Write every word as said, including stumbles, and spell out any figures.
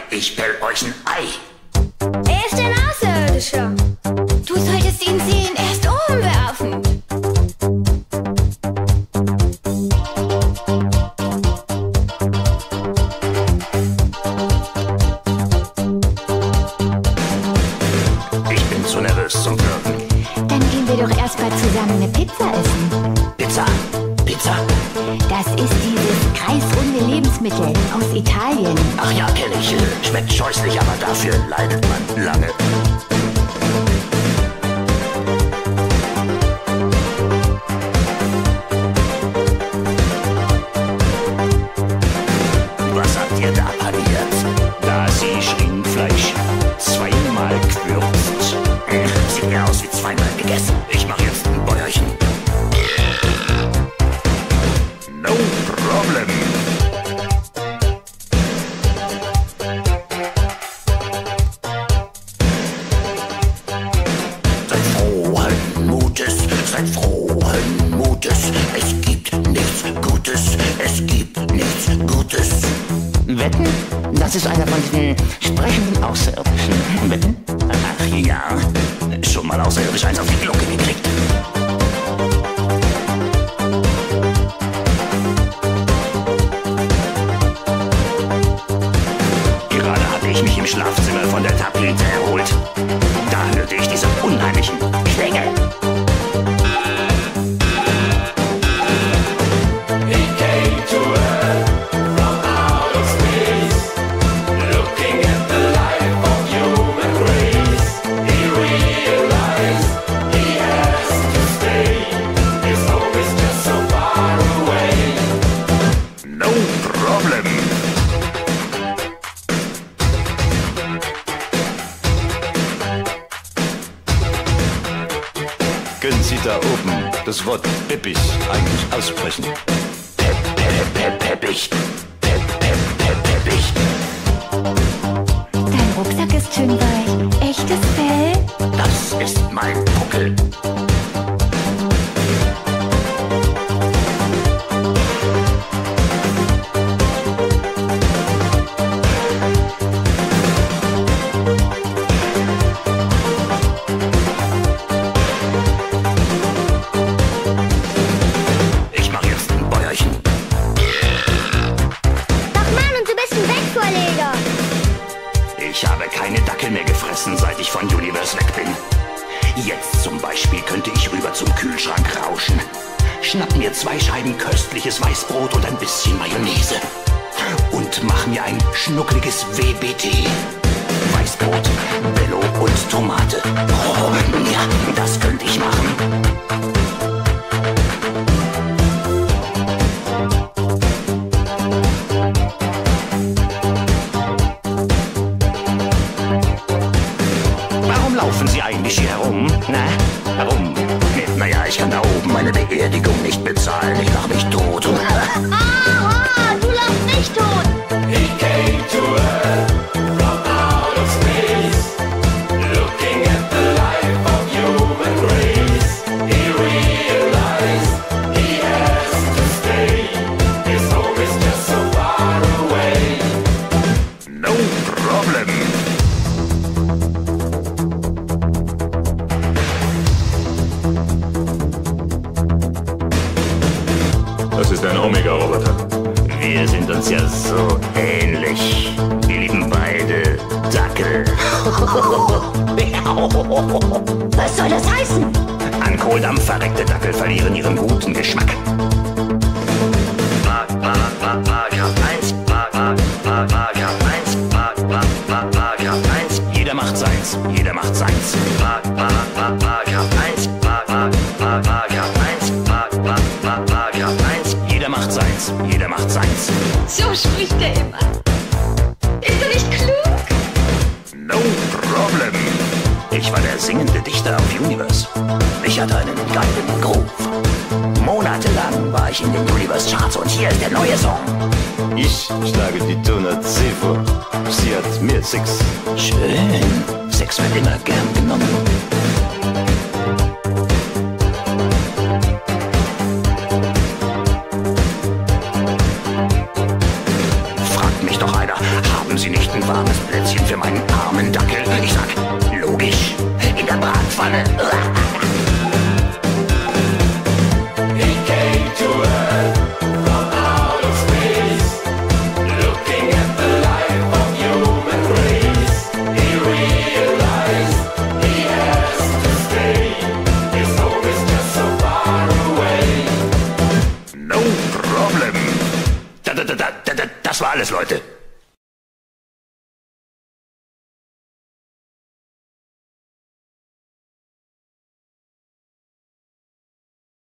Ich pell euch ein Ei. Er ist ein Außerirdischer. Du solltest ihn sehen, er ist umwerfend. Ich bin zu nervös zum Flirten. Dann gehen wir doch erstmal zusammen eine Pizza essen. Pizza? Pizza? Das ist dieses kreisrunde Lebensmittel aus Italien. Ach ja, kenn ich. Schmeckt scheußlich, aber dafür leidet man lange. Was habt ihr da paniert? Da sehe ich Rindfleisch. Zweimal gewürzt. Sieht mir aus wie zweimal gegessen. Ich mach jetzt ein Bäuerchen. No problem. Seid frohen Mutes, seid frohen Mutes. Es gibt nichts Gutes, es gibt nichts Gutes. Wetten? Das ist einer von diesen sprechenden Außerirdischen. Wetten? Ach ja, schon mal außerirdisch eins auf die Glocke gekriegt. Gerade hatte ich mich im Schlafzimmer von der Tablette erholt. Da hörte ich diese unheimlichen Klänge. Können Sie da oben das Wort peppig eigentlich aussprechen? Pep, pep, pep, peppig. Pep, pep, pep, peppig. Dein Rucksack ist schön weich. Echtes Fell? Das ist mein Buckel. Ich mach jetzt ein Bäuerchen. Doch Mann, und du bist ein Wegvorleger. Ich habe keine Dackel mehr gefressen, seit ich von Universe weg bin. Jetzt zum Beispiel könnte ich rüber zum Kühlschrank rauschen. Schnapp mir zwei Scheiben köstliches Weißbrot und ein bisschen Mayonnaise. Und mach mir ein schnuckliges W B T. Weißbrot, Bello und Tomate. Oh, ja, das könnte ich machen. Warum laufen Sie eigentlich hier herum? Na, warum? Naja, ich kann da oben meine Beerdigung nicht bezahlen. Ich mach mich tot. Aha, du lachst nicht tot. He came to Earth from outer space, looking at the life of human race. He realized he has to stay. His home is just so far away. No problem. Das ist ein Omega-Roboter. Wir sind uns ja so ähnlich. Wir lieben beide Dackel. Was soll das heißen? An Kohldampf verreckte Dackel verlieren ihren guten Geschmack. Mag, mag, mag, mag, ja, eins. Mag, mag, mag, mag, ja, eins. Mag, mag, mag, mag, ja, eins. Jeder macht seins, jeder macht seins. Mag, mag, mag, mag, ja, eins. Mag, mag, mag, mag, ja, eins. Mag, mag, mag, mag, ja, eins. Jeder macht seins, jeder macht seins. So spricht er immer. Ist er nicht klug? No problem. Ich war der singende Dichter auf Universe. Ich hatte einen geilen Groove. Monatelang war ich in den Universe Charts und hier ist der neue Song. Ich schlage die Donut C vor. Sie hat mehr Sex. Schön. Sex wird immer gern genommen. Fragt mich doch einer, haben Sie nicht ein warmes da, da, da, da, das war alles, Leute.